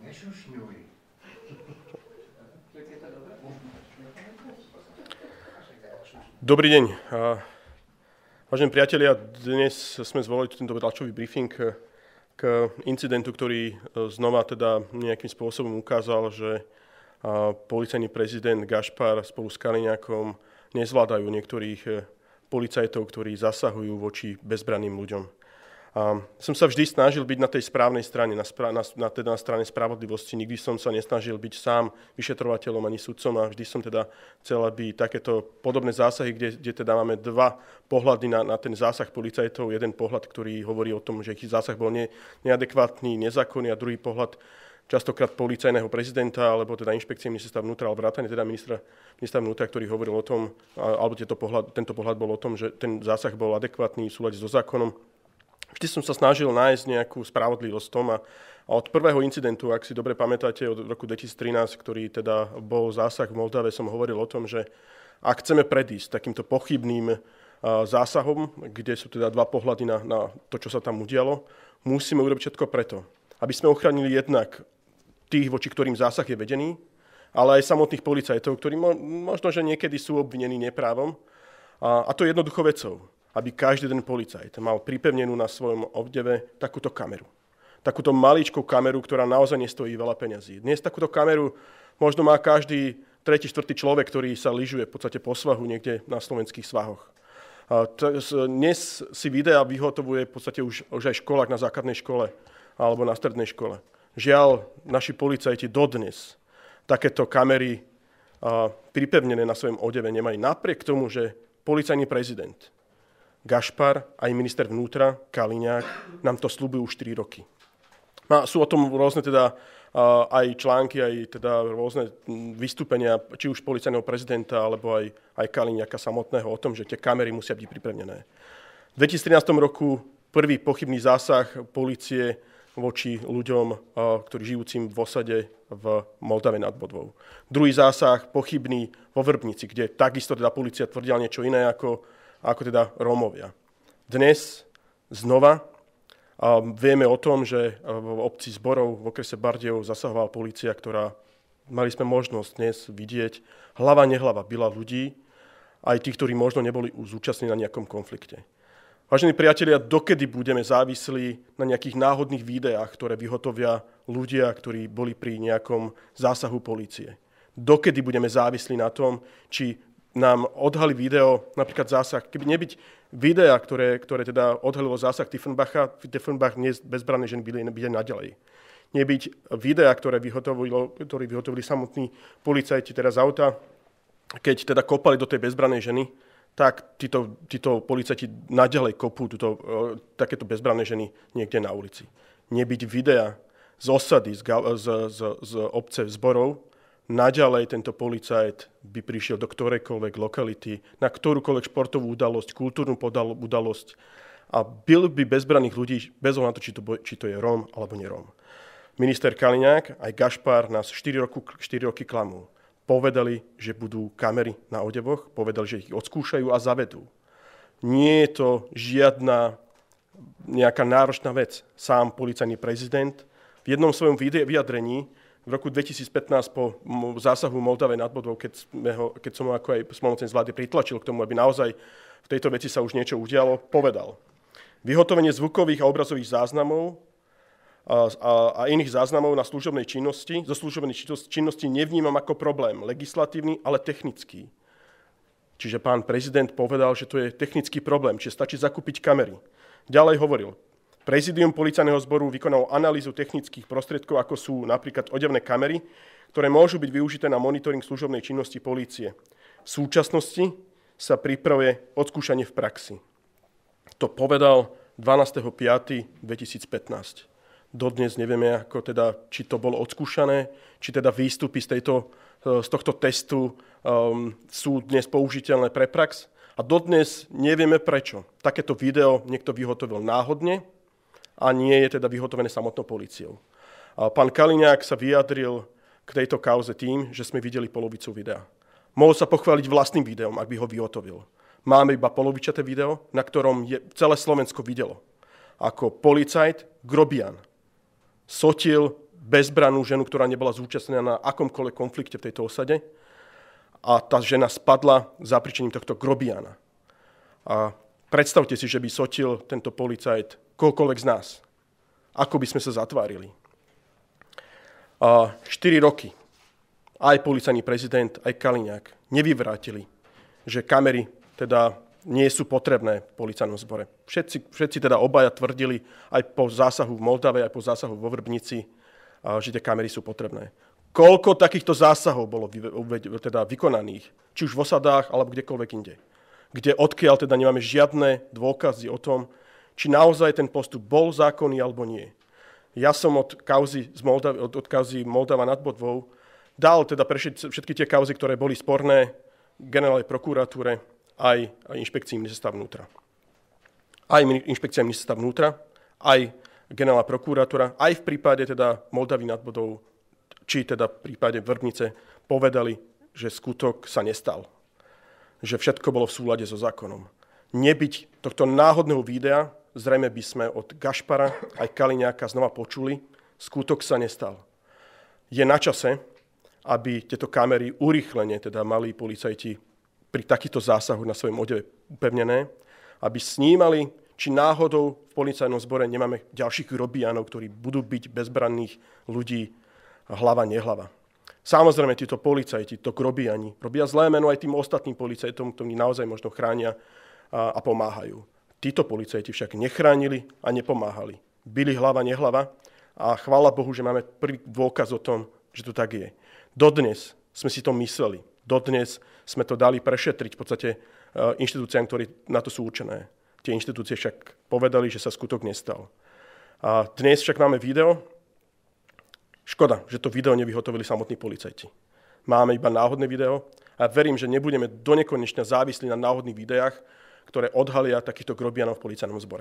Dobrý deň. Vážení priatelia, dnes sme zvolili tento tlačový briefing k incidentu, ktorý znova teda nejakým spôsobom ukázal, že policajný prezident Gašpar spolu s Kaliňákom nezvládajú niektorých policajtov, ktorí zasahujú voči bezbranným ľuďom. Som sa vždy snažil byť na tej správnej strane, na strane spravodlivosti. Nikdy som sa nesnažil byť sám vyšetrovateľom ani sudcom a vždy som teda chcel, aby takéto podobné zásahy, kde teda máme dva pohľady na ten zásah policajtov, jeden pohľad, ktorý hovorí o tom, že ich zásah bol neadekvátny, nezákonný, a druhý pohľad častokrát policajného prezidenta, alebo teda inšpekcie ministerstva vnútra, alebo vrátane teda ministra vnútra, ktorý hovoril o tom, alebo tento pohľad bol o tom, že ten zásah bol adekvátny v súlade so zákonom. Vždy som sa snažil nájsť nejakú spravodlivosť v tom a od prvého incidentu, ak si dobre pamätáte, od roku 2013, ktorý teda bol zásah v Moldave, som hovoril o tom, že ak chceme predísť takýmto pochybným zásahom, kde sú teda dva pohľady na to, čo sa tam udialo, musíme urobiť všetko preto, aby sme ochránili jednak tých, voči ktorým zásah je vedený, ale aj samotných policajtov, ktorí možno, že niekedy sú obvinení neprávom. A to je jednoducho vecou, aby každý ten policajt mal pripevnenú na svojom obdeve takúto kameru. Takúto maličkú kameru, ktorá naozaj nestojí veľa peňazí. Dnes takúto kameru možno má každý tretí, štvrtý človek, ktorý sa lyžuje v podstate po svahu niekde na slovenských svahoch. Dnes si videa vyhotovuje v podstate už aj školák na základnej škole alebo na strednej škole. Žiaľ, naši policajti dodnes takéto kamery pripevnené na svojom odeve nemajú. Napriek tomu, že policajný prezident Gašpar, aj minister vnútra Kaliňák nám to sľubujú už 4 roky. Sú o tom rôzne teda aj články, aj teda rôzne vystúpenia, či už policajného prezidenta, alebo aj Kaliňáka samotného o tom, že tie kamery musia byť pripevnené. V 2013 roku prvý pochybný zásah polície voči ľuďom, ktorí žijúcim v osade v Moldave nad Bodvou. Druhý zásah pochybný vo Vrbnici, kde takisto teda polícia tvrdila niečo iné ako teda Rómovia. Dnes znova vieme o tom, že v obci Zborov v okrese Bardejov zasahovala polícia, ktorá, mali sme možnosť dnes vidieť, hlava nehlava bila ľudí, aj tí, ktorí možno neboli zúčastnení na nejakom konflikte. Vážení priatelia, dokedy budeme závislí na nejakých náhodných videách, ktoré vyhotovia ľudia, ktorí boli pri nejakom zásahu polície? Dokedy budeme závislí na tom, či nám odhalí video, napríklad zásah, keby nebyť videa, ktoré teda odhalilo zásah Tiefenbacha, Tiefenbach dnes bezbranné ženy byli naďalej. Nebyť videa, ktoré vyhotovili samotní policajti teda z auta, keď teda kopali do tej bezbrannej ženy, tak títo policajti naďalej kopú takéto bezbranné ženy niekde na ulici. Nebyť videa z osady, z obce Zborov, naďalej tento policajt by prišiel do ktorejkoľvek lokality, na ktorúkoľvek športovú udalosť, kultúrnu udalosť a byl by bezbranných ľudí bez ohľadu na to, či to je Róm alebo neróm. Minister Kaliňák aj Gašpar nás 4 roky klamú. Povedali, že budú kamery na odevoch, povedali, že ich odskúšajú a zavedú. Nie je to žiadna nejaká náročná vec. Sám policajný prezident v jednom svojom vyjadrení v roku 2015 po zásahu Moldave nad Bodvou, keď som ho ako aj spomocen z vlády pritlačil k tomu, aby naozaj v tejto veci sa už niečo udialo, povedal: vyhotovenie zvukových a obrazových záznamov a iných záznamov na služobnej činnosti, zo služobnej činnosti nevnímam ako problém legislatívny, ale technický. Čiže pán prezident povedal, že to je technický problém, čiže stačí zakúpiť kamery. Ďalej hovoril: Prezidium policajného zboru vykonalo analýzu technických prostriedkov, ako sú napríklad odevné kamery, ktoré môžu byť využité na monitoring služobnej činnosti polície. V súčasnosti sa pripravuje odskúšanie v praxi. To povedal 12.5.2015. Dodnes nevieme, či to bolo odskúšané, či teda výstupy z tohto testu sú dnes použiteľné pre prax. A dodnes nevieme prečo. Takéto video niekto vyhotovil náhodne, a nie je teda vyhotovené samotnou políciou. Pán Kaliňák sa vyjadril k tejto kauze tým, že sme videli polovicu videa. Mohol sa pochváliť vlastným videom, ak by ho vyhotovil. Máme iba polovičaté video, na ktorom celé Slovensko videlo, ako policajt Grobian sotil bezbrannú ženu, ktorá nebola zúčastnená na akomkoľvek konflikte v tejto osade. A tá žena spadla zapričením tohto grobiána. A predstavte si, že by sotil tento policajt kohokoľvek z nás. Ako by sme sa zatvárili. 4 roky aj policajný prezident, aj Kaliňák nevyvrátili, že kamery teda nie sú potrebné v policajnom zbore. Všetci teda obaja tvrdili aj po zásahu v Moldave, aj po zásahu vo Vrbnici, že tie kamery sú potrebné. Koľko takýchto zásahov bolo teda vykonaných, či už v osadách, alebo kdekoľvek inde. Odkiaľ teda nemáme žiadne dôkazy o tom, či naozaj ten postup bol zákonný alebo nie. Ja som od kauzy Moldava nad Bodvou dal teda prešiť všetky tie kauzy, ktoré boli sporné generálnej prokuratúre aj inšpekcii ministerstva vnútra. Aj inšpekcia ministerstva vnútra, aj generálna prokuratúra, aj v prípade teda Moldavy nad Bodvou, či teda v prípade Vrbnice povedali, že skutok sa nestal. Že všetko bolo v súlade so zákonom. Nebyť tohto náhodného videa, zrejme by sme od Gašpara aj Kaliňáka znova počuli, skutok sa nestal. Je na čase, aby tieto kamery urýchlene teda mali policajti pri takýchto zásahoch na svojom odeve upevnené, aby snímali, či náhodou v policajnom zbore nemáme ďalších grobiánov, ktorí budú byť bezbranných ľudí hlava, nehlava. Samozrejme, títo policajti, to grobiani, robia zlé meno aj tým ostatným policajtom, ktorí naozaj možno chránia a pomáhajú. Títo policajti však nechránili a nepomáhali. Bili hlava, nehlava a chvála Bohu, že máme prvý dôkaz o tom, že to tak je. Dodnes sme si to mysleli. Dodnes sme to dali prešetriť v podstate inštitúciám, ktoré na to sú určené. Tie inštitúcie však povedali, že sa skutok nestal. A dnes však máme video. Škoda, že to video nevyhotovili samotní policajti. Máme iba náhodné video a verím, že nebudeme donekonečna závislí na náhodných videách, ktoré odhalia takýchto grobianov v policajnom zbore.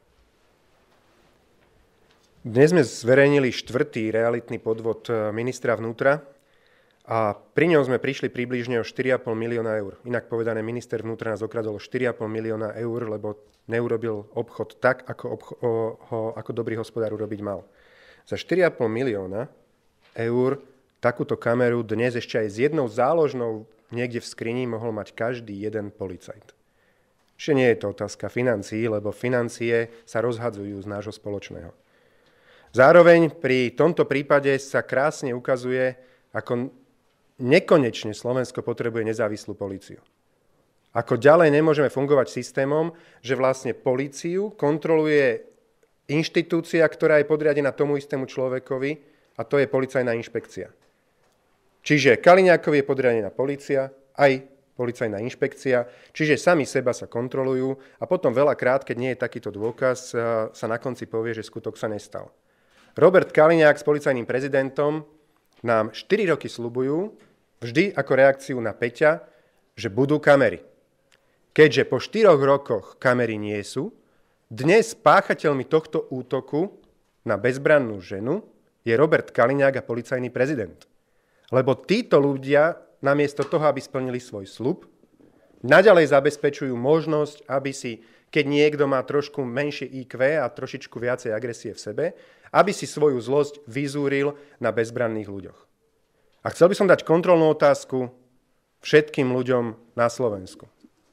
Dnes sme zverejnili 4. realitný podvod ministra vnútra a pri ňom sme prišli približne o 4,5 milióna eur. Inak povedané, minister vnútra nás okradol o 4,5 milióna eur, lebo neurobil obchod tak, ako dobrý hospodár urobiť mal. Za 4,5 milióna eur takúto kameru dnes ešte aj s jednou záložnou niekde v skrini mohol mať každý jeden policajt. Ešte nie je to otázka financií, lebo financie sa rozhadzujú z nášho spoločného. Zároveň pri tomto prípade sa krásne ukazuje, ako nekonečne Slovensko potrebuje nezávislú políciu. Ako ďalej nemôžeme fungovať systémom, že vlastne políciu kontroluje inštitúcia, ktorá je podriadená tomu istému človekovi, a to je policajná inšpekcia. Čiže Kaliňákovi je podriadená polícia, aj policajná inšpekcia, čiže sami seba sa kontrolujú a potom veľakrát, keď nie je takýto dôkaz, sa na konci povie, že skutok sa nestal. Robert Kaliňák s policajným prezidentom nám 4 roky sľubujú, vždy ako reakciu na Peťa, že budú kamery. Keďže po 4 rokoch kamery nie sú, dnes páchateľmi tohto útoku na bezbrannú ženu je Robert Kaliňák a policajný prezident. Lebo títo ľudia, namiesto toho, aby splnili svoj sľub, naďalej zabezpečujú možnosť, aby si, keď niekto má trošku menšie IQ a trošičku viacej agresie v sebe, aby si svoju zlosť vyzúril na bezbranných ľuďoch. A chcel by som dať kontrolnú otázku všetkým ľuďom na Slovensku.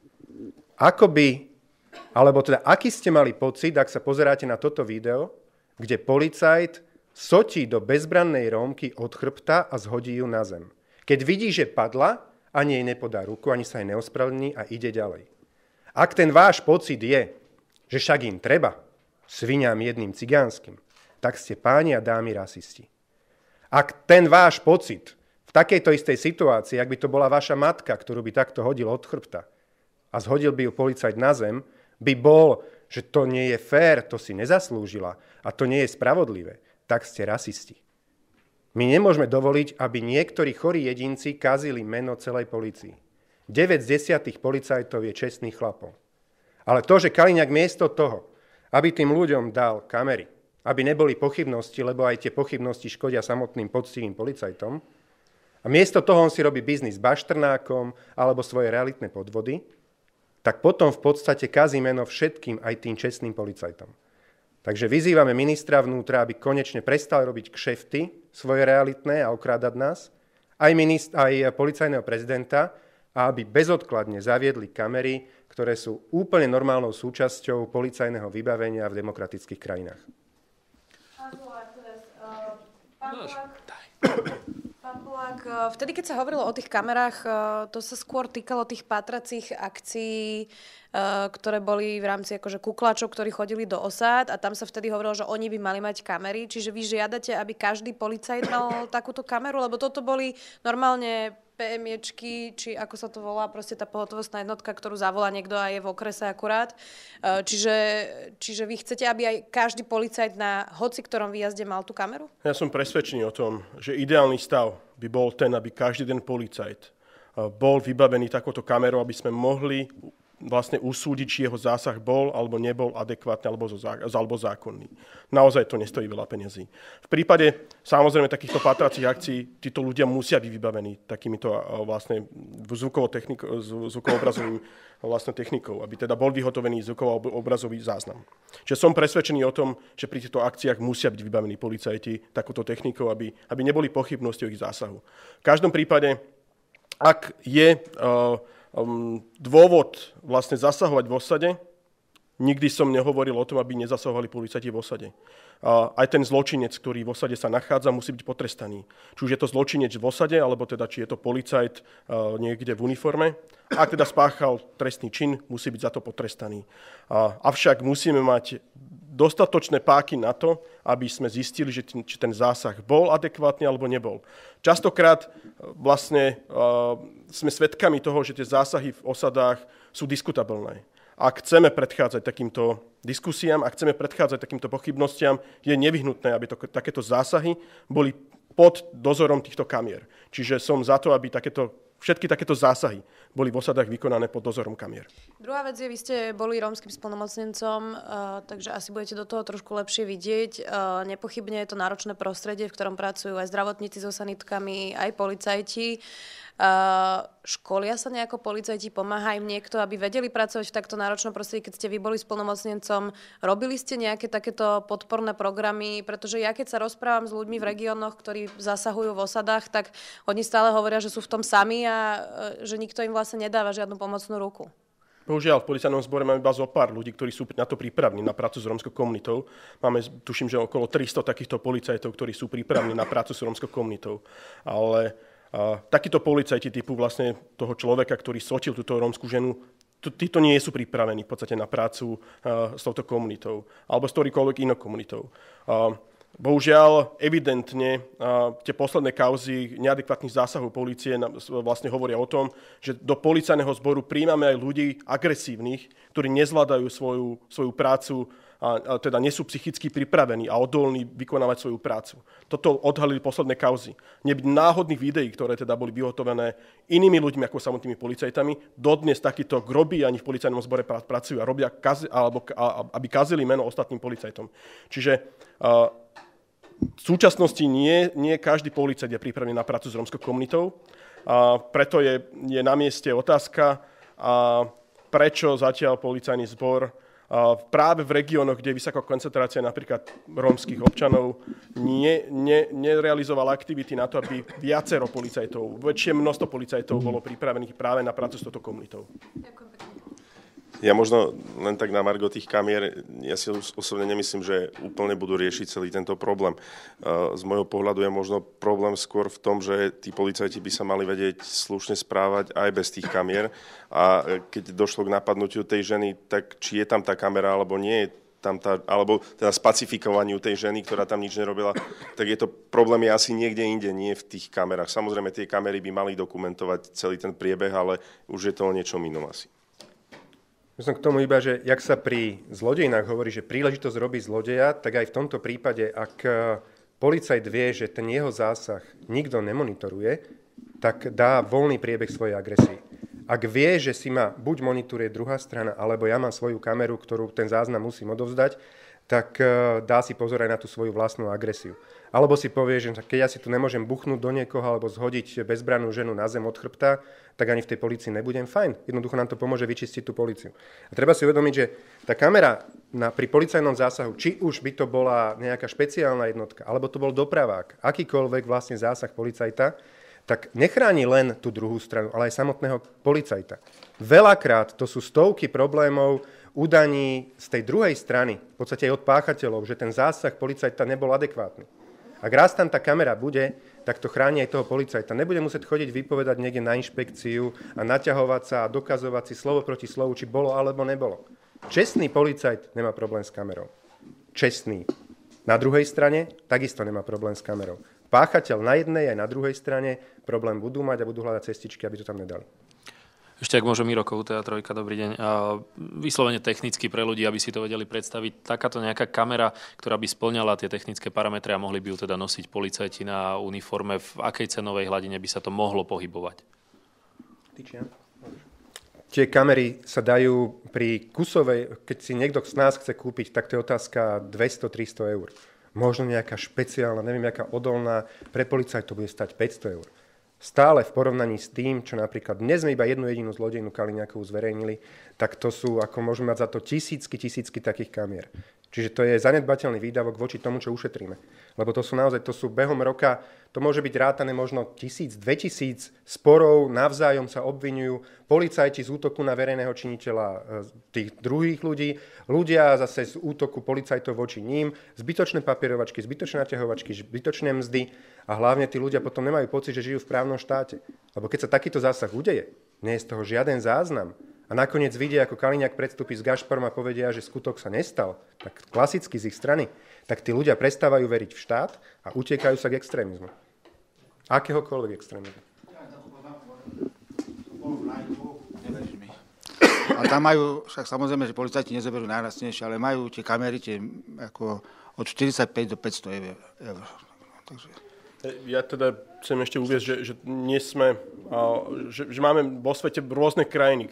Aký ste mali pocit, ak sa pozeráte na toto video, kde policajt sotí do bezbrannej Rómky od chrbta a zhodí ju na zem. Keď vidí, že padla, ani jej nepodá ruku, ani sa jej neospravedlní a ide ďalej. Ak ten váš pocit je, že však im treba, sviniam jedným cigánskym, tak ste páni a dámy rasisti. Ak ten váš pocit v takejto istej situácii, ak by to bola vaša matka, ktorú by takto hodil od chrbta a zhodil by ju policajt na zem, by bol, že to nie je fér, to si nezaslúžila a to nie je spravodlivé, tak ste rasisti. My nemôžeme dovoliť, aby niektorí chorí jedinci kazili meno celej polícii. 9 z 10 policajtov je čestných chlapov. Ale to, že Kaliňák miesto toho, aby tým ľuďom dal kamery, aby neboli pochybnosti, lebo aj tie pochybnosti škodia samotným poctivým policajtom, a miesto toho on si robí biznis s baštrnákom alebo svoje realitné podvody, tak potom v podstate kazí meno všetkým, aj tým čestným policajtom. Takže vyzývame ministra vnútra, aby konečne prestal robiť kšefty svoje realitné a okrádať nás, aj policajného prezidenta, a aby bezodkladne zaviedli kamery, ktoré sú úplne normálnou súčasťou policajného vybavenia v demokratických krajinách. Pán Polák, vtedy, keď sa hovorilo o tých kamerách, to sa skôr týkalo tých pátracích akcií, ktoré boli v rámci akože kuklačov, ktorí chodili do osád, a tam sa vtedy hovorilo, že oni by mali mať kamery. Čiže vy žiadate, aby každý policajt mal takúto kameru? Lebo toto boli normálne PMIčky, či ako sa to volá, proste tá pohotovostná jednotka, ktorú zavolá niekto a je v okrese akurát. Čiže vy chcete, aby aj každý policajt na hoci ktorom výjazde mal tú kameru? Ja som presvedčený o tom, že ideálny stav by bol ten, aby každý ten policajt bol vybavený takouto kamerou, aby sme mohli vlastne usúdiť, či jeho zásah bol alebo nebol adekvátny alebo zákonný. Naozaj to nestojí veľa peniazí. V prípade samozrejme takýchto pátracích akcií títo ľudia musia byť vybavení takýmito vlastne zvukovo-obrazovým vlastne technikou, aby teda bol vyhotovený zvukovo-obrazový záznam. Čiže som presvedčený o tom, že pri týchto akciách musia byť vybavení policajti takouto technikou, aby neboli pochybnosti o ich zásahu. V každom prípade, ak je dôvod vlastne zasahovať v osade, nikdy som nehovoril o tom, aby nezasahovali policajti v osade. Aj ten zločinec, ktorý v osade sa nachádza, musí byť potrestaný. Či už je to zločinec v osade, alebo teda či je to policajt niekde v uniforme. Ak teda spáchal trestný čin, musí byť za to potrestaný. Avšak musíme mať dostatočné páky na to, aby sme zistili, či ten zásah bol adekvátny alebo nebol. Častokrát vlastne sme svedkami toho, že tie zásahy v osadách sú diskutabilné. Ak chceme predchádzať takýmto diskusiám, ak chceme predchádzať takýmto pochybnostiam, je nevyhnutné, aby takéto zásahy boli pod dozorom týchto kamier. Čiže som za to, aby všetky takéto zásahy boli v osadách vykonané pod dozorom kamier. Druhá vec je, vy ste boli rómskym splnomocnencom, takže asi budete do toho trošku lepšie vidieť. Nepochybne je to náročné prostredie, v ktorom pracujú aj zdravotníci so sanitkami, aj policajti. Školia sa nejako policajti, pomáha im niekto, aby vedeli pracovať v takto náročnom prostredí, keď ste vy boli splnomocnencom? Robili ste nejaké takéto podporné programy? Pretože ja keď sa rozprávam s ľuďmi v regiónoch, ktorí zasahujú v osadách, tak oni stále hovoria, že sú v tom sami a že nikto im vlastne nedáva žiadnu pomocnú ruku. Bohužiaľ, v policajnom zbore máme iba zo pár ľudí, ktorí sú na to pripravení, na prácu s rómskou komunitou. Máme, tuším, že okolo 300 takýchto policajtov, ktorí sú pripravení na prácu s rómskou komunitou. Ale takíto policajti typu vlastne toho človeka, ktorý sotil túto rómsku ženu, títo nie sú pripravení v podstate na prácu s touto komunitou alebo s ktorýkoľvek inou komunitou. Bohužiaľ, evidentne, tie posledné kauzy neadekvátnych zásahov polície vlastne hovoria o tom, že do policajného zboru prijímame aj ľudí agresívnych, ktorí nezvládajú svoju prácu a teda nie sú psychicky pripravení a odolní vykonávať svoju prácu. Toto odhalili posledné kauzy. Nebyť náhodných videí, ktoré teda boli vyhotovené inými ľuďmi ako samotnými policajtami, dodnes takíto grobí ani v policajnom zbore pracujú a robia, aby kazili meno ostatným policajtom. Čiže v súčasnosti nie každý policajt je pripravený na prácu s rómskou komunitou. Preto je na mieste otázka, prečo zatiaľ policajný zbor práve v regiónoch, kde je vysoká koncentrácia napríklad rómskych občanov, nerealizoval aktivity na to, aby viacero policajtov, väčšie množstvo policajtov bolo pripravených práve na prácu s touto komunitou. Ďakujem pekne. Ja možno len tak na margo tých kamier, ja si osobne nemyslím, že úplne budú riešiť celý tento problém. Z môjho pohľadu je možno problém skôr v tom, že tí policajti by sa mali vedieť slušne správať aj bez tých kamier. A keď došlo k napadnutiu tej ženy, tak či je tam tá kamera alebo nie je tam alebo teda spacifikovaniu tej ženy, ktorá tam nič nerobila, tak je to problém je asi niekde inde, nie v tých kamerách. Samozrejme, tie kamery by mali dokumentovať celý ten priebeh, ale už je to o niečom inom asi. Som k tomu iba, že jak sa pri zlodejinách hovorí, že príležitosť robí zlodeja, tak aj v tomto prípade, ak policajt vie, že ten jeho zásah nikto nemonitoruje, tak dá voľný priebeh svojej agresie. Ak vie, že si ma buď monitoruje druhá strana, alebo ja mám svoju kameru, ktorú ten záznam musím odovzdať, tak dá si pozor aj na tú svoju vlastnú agresiu. Alebo si povie, že keď ja si tu nemôžem buchnúť do niekoho alebo zhodiť bezbrannú ženu na zem od chrbta, tak ani v tej polícii nebudem. Fajn, jednoducho nám to pomôže vyčistiť tú políciu. A treba si uvedomiť, že tá kamera pri policajnom zásahu, či už by to bola nejaká špeciálna jednotka, alebo to bol dopravák, akýkoľvek vlastne zásah policajta, tak nechráni len tú druhú stranu, ale aj samotného policajta. Veľakrát to sú stovky problémov, udaní z tej druhej strany, v podstate aj od páchateľov, že ten zásah policajta nebol adekvátny. Ak raz tam tá kamera bude, tak to chráni aj toho policajta. Nebude musieť chodiť vypovedať niekde na inšpekciu a naťahovať sa a dokazovať si slovo proti slovu, či bolo alebo nebolo. Čestný policajt nemá problém s kamerou. Čestný. Na druhej strane takisto nemá problém s kamerou. Páchateľ na jednej aj na druhej strane problém budú mať a budú hľadať cestičky, aby to tam nedali. Ešte ak môžem, Miro Kohúta, Trojka, dobrý deň. Vyslovene technicky pre ľudí, aby si to vedeli predstaviť, takáto nejaká kamera, ktorá by spĺňala tie technické parametre a mohli by ju teda nosiť policajti na uniforme, v akej cenovej hladine by sa to mohlo pohybovať? Tie kamery sa dajú pri kusovej, keď si niekto z nás chce kúpiť, tak to je otázka 200-300 eur. Možno nejaká špeciálna, neviem, nejaká odolná, pre policajtov bude stať 500 eur. Stále v porovnaní s tým, čo napríklad dnes sme iba jednu jedinú zlodejnú Kaliňákovú zverejnili, tak to sú, ako môžeme mať za to tisícky takých kamier. Čiže to je zanedbateľný výdavok voči tomu, čo ušetríme. Lebo to sú behom roka, to môže byť rátané možno 1000, 2000 sporov, navzájom sa obviňujú policajti z útoku na verejného činiteľa tých druhých ľudí, ľudia zase z útoku policajtov voči ním, zbytočné papierovačky, zbytočné naťahovačky, zbytočné mzdy a hlavne tí ľudia potom nemajú pocit, že žijú v právnom štáte. Lebo keď sa takýto zásah udeje, nie je z toho žiaden záznam, a nakoniec vidia, ako Kaliňák predstúpi s Gašparom a povedia, že skutok sa nestal, tak klasicky z ich strany, tak tí ľudia prestávajú veriť v štát a utiekajú sa k extrémizmu. Akéhokoľvek extrémizmu. A tam majú, však samozrejme, že policajti nezoberú najlacnejšie, ale majú tie kamery ako od 45 do 500 eur. Takže... Ja teda chcem ešte uviesť, že nie sme, že máme vo svete rôzne krajiny,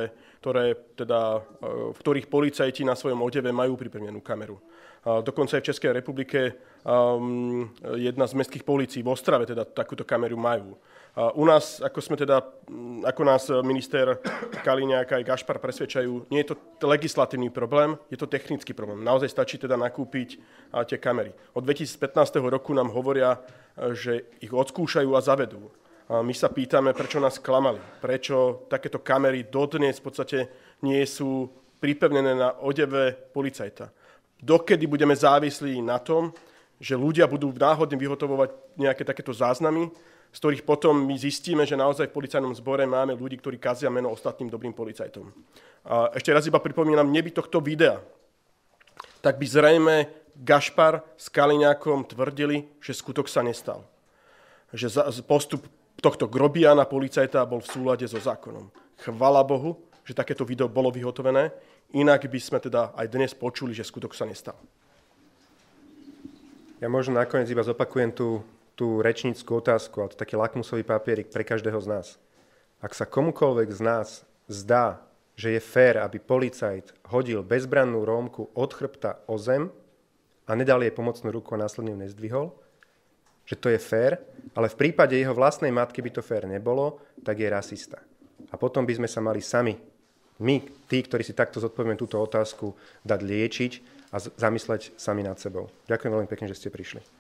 v ktorých policajti na svojom odeve majú pripomenú kameru. Dokonca aj v Českej republike jedna z mestských polícií v Ostrave teda takúto kameru majú. U nás, ako nás minister Kaliňák aj Gašpar presvedčajú, nie je to legislatívny problém, je to technický problém. Naozaj stačí teda nakúpiť tie kamery. Od 2015 roku nám hovoria, že ich odskúšajú a zavedú. My sa pýtame, prečo nás klamali, prečo takéto kamery dodnes v podstate nie sú pripevnené na odeve policajta. Dokedy budeme závislí na tom, že ľudia budú náhodne vyhotovovať nejaké takéto záznamy, z ktorých potom my zistíme, že naozaj v policajnom zbore máme ľudí, ktorí kazia meno ostatným dobrým policajtom. A ešte raz iba pripomínam, neby tohto videa, tak by zrejme Gašpar s Kaliňákom tvrdili, že skutok sa nestal. Že postup tohto grobiána policajta bol v súlade so zákonom. Chvala Bohu, že takéto video bolo vyhotovené, inak by sme teda aj dnes počuli, že skutok sa nestal. Ja možno nakoniec iba zopakujem tú rečnícku otázku, ale to taký lakmusový papierik pre každého z nás. Ak sa komukoľvek z nás zdá, že je fér, aby policajt hodil bezbrannú Rómku od chrbta o zem a nedal jej pomocnú ruku a následne ju nezdvihol, že to je fér, ale v prípade jeho vlastnej matky by to fér nebolo, tak je rasista. A potom by sme sa mali sami, my, tí, ktorí si takto zodpovieme túto otázku, dať liečiť a zamysleť sami nad sebou. Ďakujem veľmi pekne, že ste prišli.